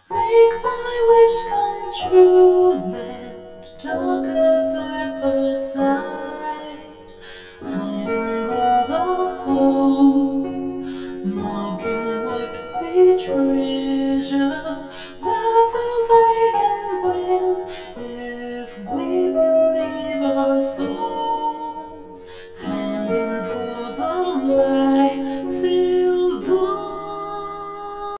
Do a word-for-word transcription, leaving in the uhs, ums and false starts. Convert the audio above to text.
Make my wish come true, let darkness side by side, hiding all the hope, marking what we treasure, battles we can win if we believe our soul.